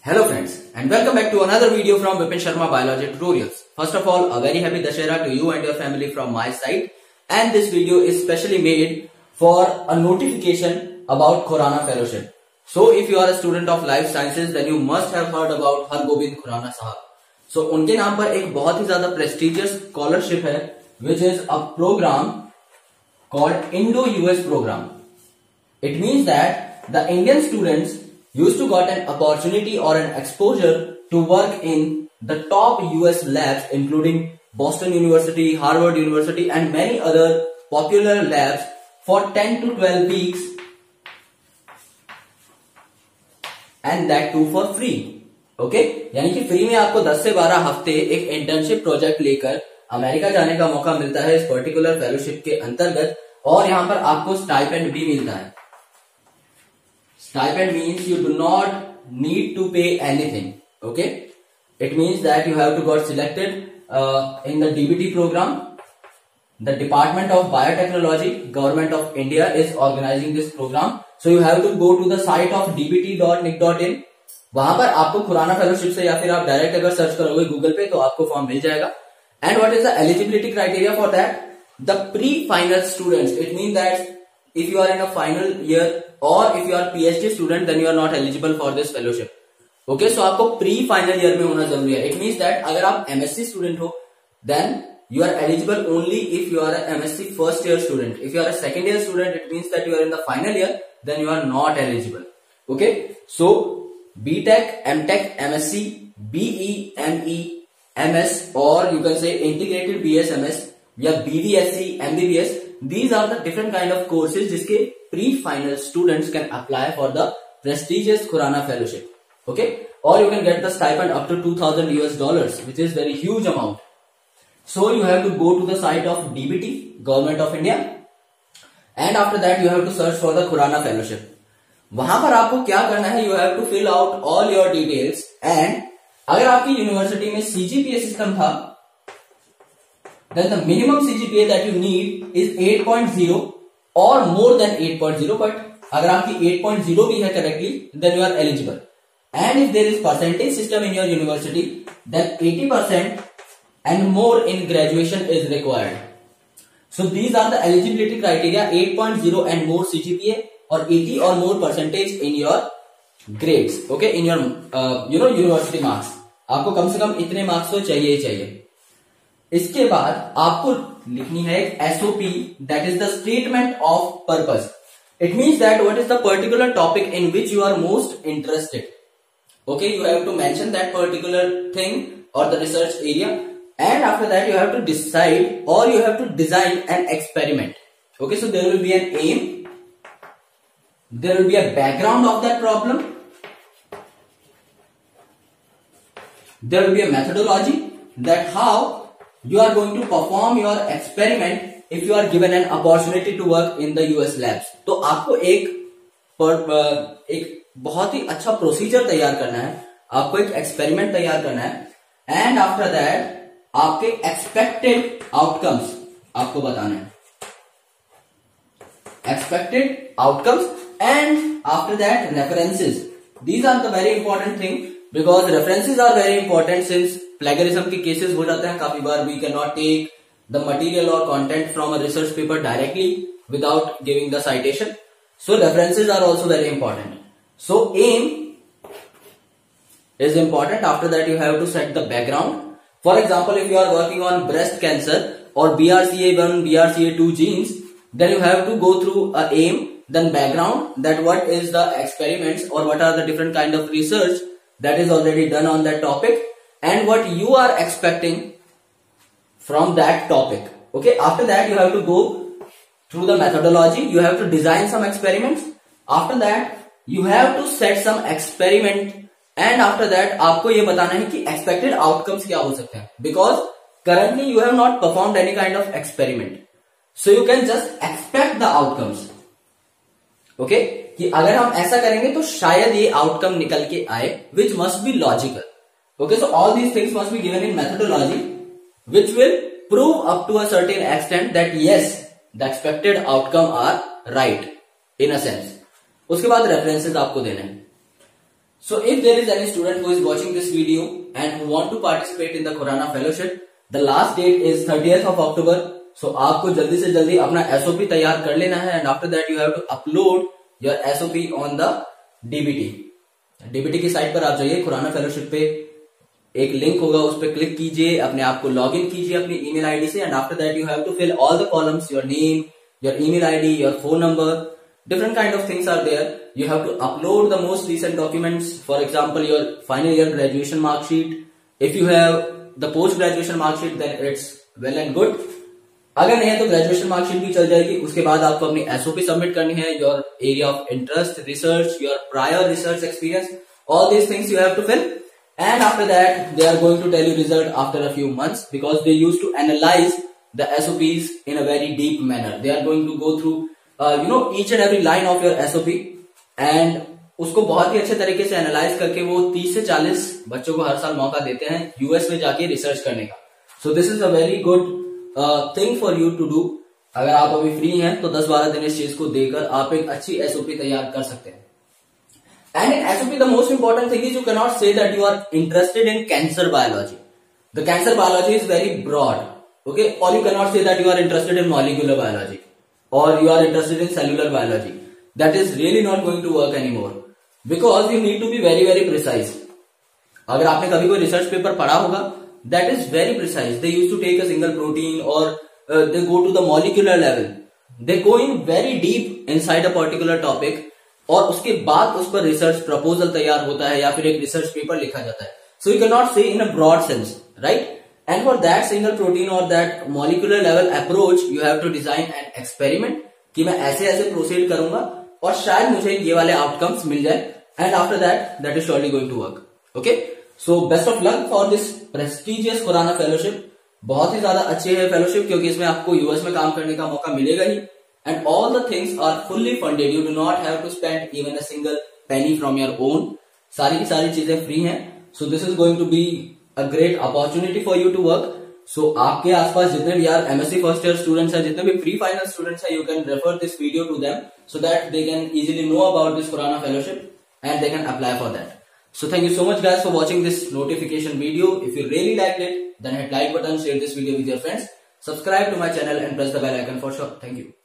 Hello friends and welcome back to another video from Vipin Sharma Biology Tutorials. First of all, a very happy Dussehra to you and your family from my side. And this video is specially made for a notification about Khorana Fellowship. So if you are a student of life sciences, then you must have heard about Hargobind Khorana Sahab. So उनके नाम पर एक बहुत ही ज्यादा prestigious scholarship है, which is a program called Indo-US program. It means that the Indian students used to got an opportunity or an exposure to work in the top US labs including Boston University, Harvard University and many other popular labs for 10 to 12 weeks and that too for free. Okay? यानी कि free में आपको 10 से 12 हफ्ते एक internship project लेकर America जाने का मौका मिलता है इस पर्टिकुलर फेलोशिप के अंतर्गत और यहाँ पर आपको स्टाइपेंड भी मिलता है. Stipend means you do not need to pay anything. Okay, it means that you have to got selected in the DBT program. The Department of Biotechnology, Government of India is organizing this program. So you have to go to the site of dbt.nic.in. वहां पर आपको Khurana fellowship से या फिर आप direct अगर search करोगे Google पे तो आपको फॉर्म मिल जाएगा. And what is the eligibility criteria for that? The pre-final students. It means that if you are in a final year or if you are PhD student, then you are not eligible for this fellowship. Okay, so आपको pre final year में होना जरूरी है. It means that अगर आप MSc student हो, then you are eligible only if you are a MSc first year student. If you are a second year student, it means that you are in the final year, then you are not eligible. Okay, so BTech, MTech, MSc, BE, ME, MS, or you can say integrated BSMS या BVSC, MBBS. These are the different kind of courses जिसके pre-final students can apply for the prestigious Khorana Fellowship. Okay, or you can get the stipend up to $2,000 which is very huge amount. So you have to go to the site of DBT, Government of India, and after that you have to search for the Khorana Fellowship. वहां पर आपको क्या करना है? You have to fill out all your details and अगर आपकी university में CGPA system था, then the minimum CGPA that you need is 8.0 or more than 8.0. But अगर आपकी 8.0 भी है correctly, then you are eligible. And if there is percentage system in your university, then 80% and more in graduation is required. So these are the eligibility criteria: 8.0 and more CGPA or 80 or more percentage in your grades. Okay, in your university marks. आपको कम से कम इतने marks तो चाहिए ही चाहिए. इसके बाद आपको लिखनी है एक SOP, that is the statement of purpose. It means that what is the particular topic in which you are most interested. Okay, you have to mention that particular thing or the research area, and after that you have to decide or you have to design an experiment. Okay, so there will be an aim, there will be a background of that problem, there will be a methodology, that how you are going to perform your experiment if you are given an opportunity to work in the US labs. तो आपको एक बहुत ही अच्छा procedure तैयार करना है, आपको एक एक्सपेरिमेंट तैयार करना है, एंड आफ्टर दैट आपके एक्सपेक्टेड आउटकम्स आपको बताना है. Expected outcomes and after that references. These are the very important thing because references are very important since plagiarism के केसेस हो जाते हैं काफी बार. We can not take the material और content from a research paper directly without giving the citation. So references are also very important. So aim is important. After that you have to set the background. For example, if you are working on breast cancer or BRCA1, BRCA2 genes, then you have to go through a aim, then background, that what is the experiments or what are the different kind of research that is already done on that topic and what you are expecting from that topic. Okay, after that you have to go through the methodology, you have to design some experiments, after that you have to set some experiment and after that आपको ये बताना है कि expected outcomes क्या हो सकते हैं, because currently you have not performed any kind of experiment, so you can just expect the outcomes. Okay, कि अगर हम ऐसा करेंगे तो शायद ये outcome निकल के आए, which must be logical. Okay, so all these things must be given in methodology, which will prove up to a certain extent that yes, the expected outcome are right in a sense. उसके बाद references आपको देने हैं. So if there is any student who is watching this video and who want to participate in the Khorana fellowship, the last date is 30th of October. So आपको जल्दी से जल्दी अपना SOP तैयार कर लेना है, and after that you have to upload your SOP on the DBT. DBT की साइट पर आप जाइए, खुराना फेलोशिप पे एक लिंक होगा, उस पर क्लिक कीजिए, अपने आप को लॉग इन कीजिए अपनी ईमेल आईडी से, and after that you have to fill all the columns, your name, your email ID, your phone number, different kind of things are there. You have to upload the most recent documents, for example your final year graduation mark sheet. If you have the post graduation mark sheet then it's well and good. अगर नहीं है तो graduation marksheet भी चल जाएगी. उसके बाद आपको अपनी एसओपी सबमिट करनी है, your area of interest, research, your prior research experience, all these things you have to fill, and after that they are going to tell you result after a few months, because they used to analyze the SOPs in a very deep manner. They are going to go through each and every line of your SOP, and उसको बहुत ही अच्छे तरीके से analyse करके वो 30 से 40 बच्चों को हर साल मौका देते हैं यूएस में जाके रिसर्च करने का. So this is a very good thing for you to do. अगर आप अभी फ्री हैं तो 10-12 दिन इस चीज को देकर आप एक अच्छी एसओपी तैयार कर सकते हैं. And in SOP the most important thing is you can not say that you are interested in cancer biology. The cancer biology is very broad, okay, और you can not say that you are interested in molecular biology or you are interested in cellular biology. That is really not going to work anymore, because you need to be very very precise. अगर आपने कभी कोई research paper पढ़ा होगा, that is very precise. They used to take a single protein or they go to the molecular level. They go in very deep inside a particular topic, और उसके बाद उस पर रिसर्च प्रपोजल तैयार होता है या फिर एक रिसर्च पेपर लिखा जाता है. So you cannot say in a broad sense, right? And for that single protein or that molecular level approach, you have to design an experiment कि मैं ऐसे ऐसे प्रोसीड करूंगा और शायद मुझे ये वाले आउटकम्स मिल जाए, and after that is surely going to work. Okay, so best of luck for this prestigious Khorana fellowship. बहुत ही ज्यादा अच्छे है फेलोशिप, क्योंकि इसमें आपको यूएस में काम करने का मौका मिलेगा ही, and all the things are fully funded. You do not have to spend even a single penny from your own. सारी की सारी चीजें फ्री हैं. So this is going to be a great opportunity for you to work. So आपके आसपास जितने भी यार MSc फर्स्ट ईयर स्टूडेंट्स हैं, जितने भी प्री फाइनल स्टूडेंट्स हैं, you can refer this video to them so that they can easily know about this Khorana fellowship and they can apply for that. So thank you so much guys for watching this notification video. If you really liked it, then hit like button, share this video with your friends, subscribe to my channel and press the bell icon for sure. Thank you.